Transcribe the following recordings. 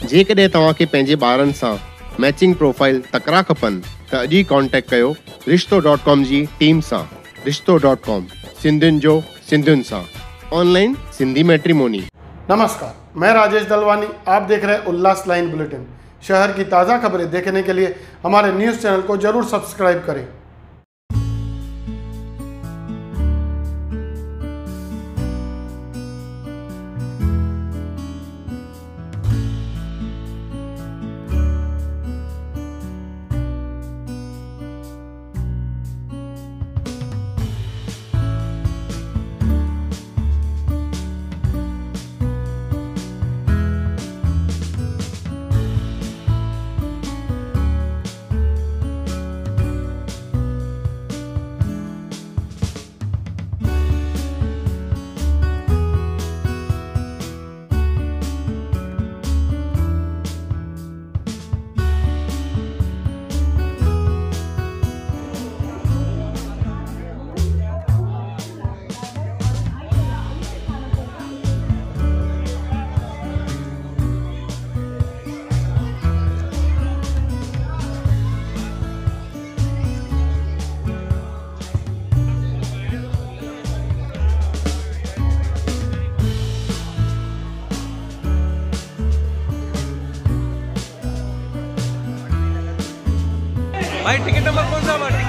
जेकॾहिं तव्हांखे पंहिंजे ॿारनि सां मैचिंग प्रोफाइल तकड़ा खपनि त अॼु ई कॉन्टेक्ट कयो रिश्तो.com जी टीम सां। रिश्तो.com, सिंधियुनि जो सिंधियुनि सां, ऑनलाइन सिंधी मैट्रिमोनी। नमस्कार, मैं राजेश दलवानी। आप देख रहे हैं उल्लास लाइन बुलेटिन। शहर की ताज़ा खबरें देखने के लिए हमारे न्यूज़ चैनल को जरूर सब्सक्राइब करें। भाई टिकट नंबर कौन सा हमारा?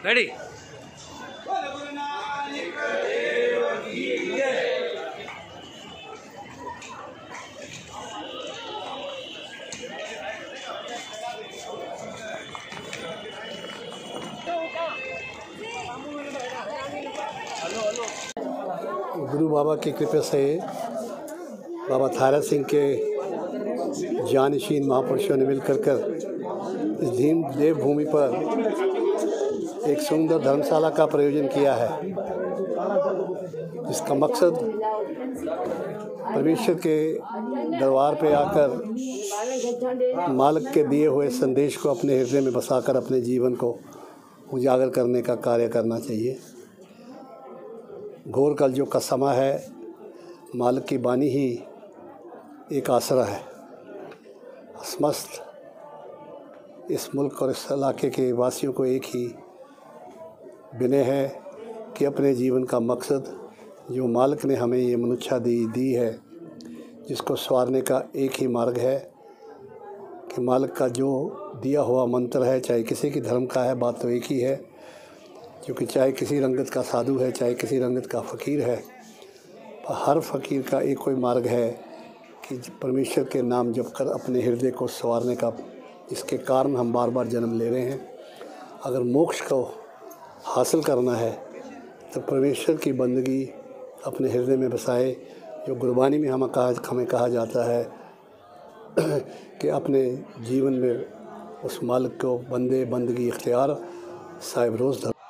रेडी। गुरु बाबा की कृपा से बाबा थारा सिंह के जानशीन महापुरुषों ने मिलकर इस देवभूमि पर एक सुंदर धर्मशाला का प्रयोजन किया है। इसका मकसद परमेश्वर के दरबार पे आकर मालिक के दिए हुए संदेश को अपने हृदय में बसाकर अपने जीवन को उजागर करने का कार्य करना चाहिए। घोर कलयुग का समय है, मालिक की बानी ही एक आसरा है। समस्त इस मुल्क और इस इलाके के वासियों को एक ही विनय है कि अपने जीवन का मकसद जो मालिक ने हमें ये मनुष्या दी है, जिसको संवारने का एक ही मार्ग है कि मालिक का जो दिया हुआ मंत्र है, चाहे किसी की धर्म का है, बात तो एक ही है, क्योंकि चाहे किसी रंगत का साधु है, चाहे किसी रंगत का फ़कीर है, हर फ़कीर का एक कोई मार्ग है कि परमेश्वर के नाम जप कर अपने हृदय को संवारने का। इसके कारण हम बार बार जन्म ले रहे हैं। अगर मोक्ष को हासिल करना है तो परमेश्वर की बंदगी अपने हृदय में बसाए। जो गुरबानी में हमें कहा जाता है कि अपने जीवन में उस मालिक को बंदे बंदगी इख्तियार साहिब रोज़ धर।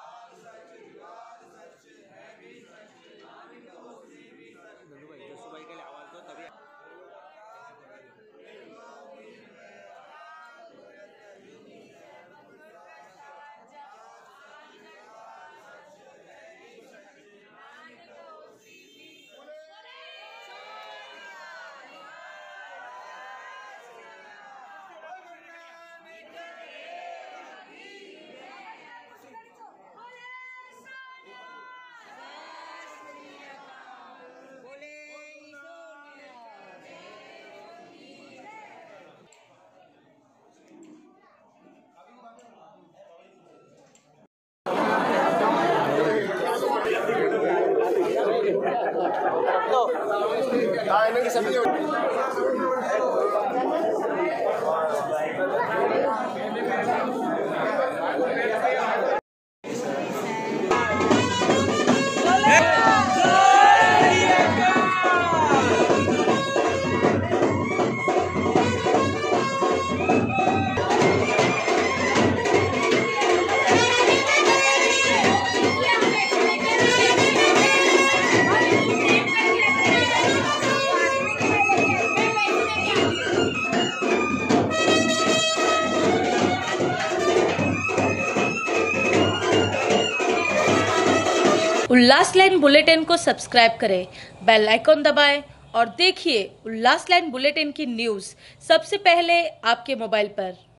उल्लास लाइन बुलेटिन को सब्सक्राइब करें, बेल आइकॉन दबाएं और देखिए उल्लास लाइन बुलेटिन की न्यूज़ सबसे पहले आपके मोबाइल पर।